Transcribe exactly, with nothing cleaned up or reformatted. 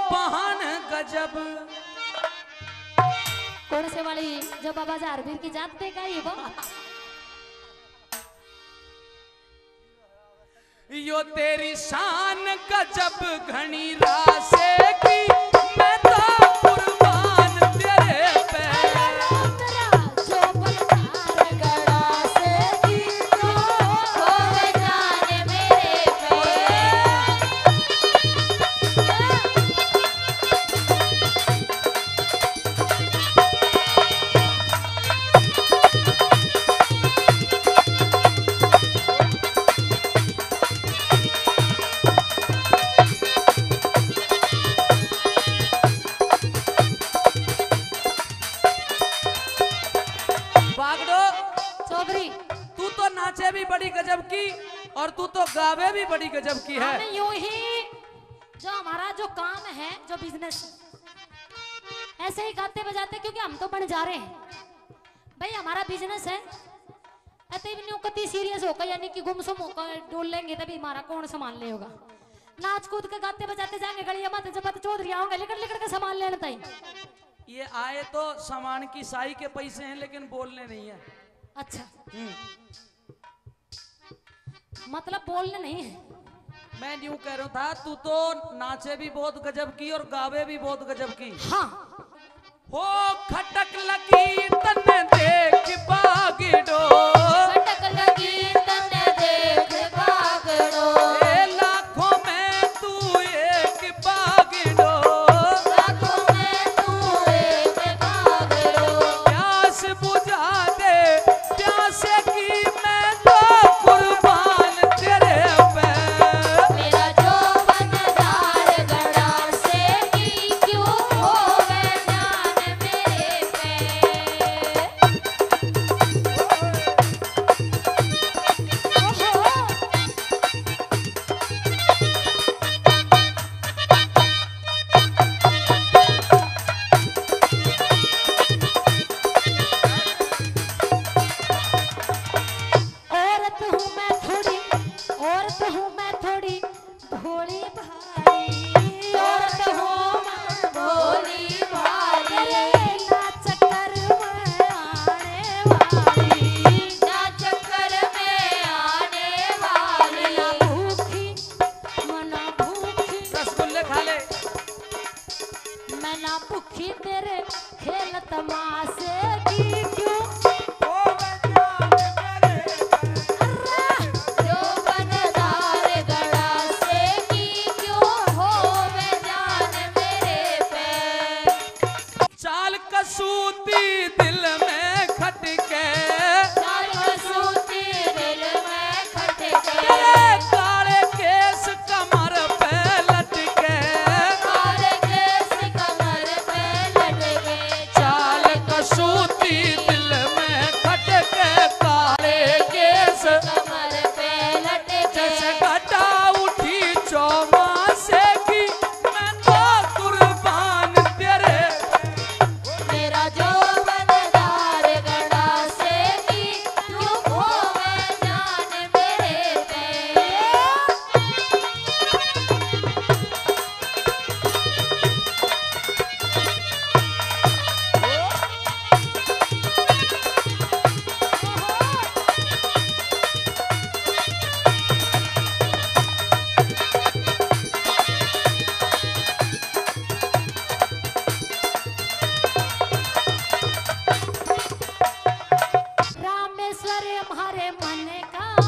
बहन गजब। कौन से वाली जो बाबा जारवीर की जात देगा ये बात। यो तेरी शान गजब घनी रासे की, मैं तो कुर्बान तेरे पे। तू तो नाचे भी बड़ी गजब की और तू तो गावे भी बड़ी गजब की है। यूं ही जो हमारा जो काम है, जो बिजनेस, ऐसे ही गाते बजाते, क्योंकि हम तो बन जा रहे हैं भाई, हमारा बिजनेस है। कति सीरियस होकर यानी कि गुमसुम होकर डोल लेंगे तभी हमारा कौन सामान ले होगा। नाच कूद के गाते बजाते जाएंगे, गलिया मत जब चौधरी आओगे लिकड़ लिकड़ के सामान लेने तई। ये आए तो सामान की साई के पैसे हैं लेकिन बोलने नहीं है। अच्छा, मतलब बोलने नहीं है। मैं यूं कह रहा था, तू तो नाचे भी बहुत गजब की और गावे भी बहुत गजब की। हाँ। हो खटक लगी तन्ने देख बागड़ो, खटक लगी तन्ने देख बागड़ो, ए लाखों में तू एक बागड़ो, लाखों में तू एक बागड़ो, प्यास बुझा दे प्यासे की, मैं तो कुर्बान तेरे पे। मेरा जो बनदार गड़ा से की, क्यों होवे जान मेरे पे। औरत हूँ मैं थोड़ी, औरत हूँ मैं थोड़ी भोली भाली, औरत हूँ मैं भोली भाली, ना चक्कर में आने वाली, ना चक्कर में आने वाली, ना भूखी मना भूखी, रसगुल्ले खा ले। मैं ना भूखी तेरे खेल तमाशे की, क्यों जो बनदार गड़ा से की, क्यों होवे जान मेरे पे। चाल कसूती दिल में खटके, चाल कसूती दिल में खटके, तेरे काले केस कमर पे लटके, काले केस कमर पे लटके, चाल कसूती दिल में खटके, काले केस कमर पे लटके, जैसे घटा उठी चौमासे की, मैं तो कुर्बान तेरे। मेरा जो बनदार गड़ा से की, क्यों होवे जान मेरे पे। रामेश्वर हमारे मन का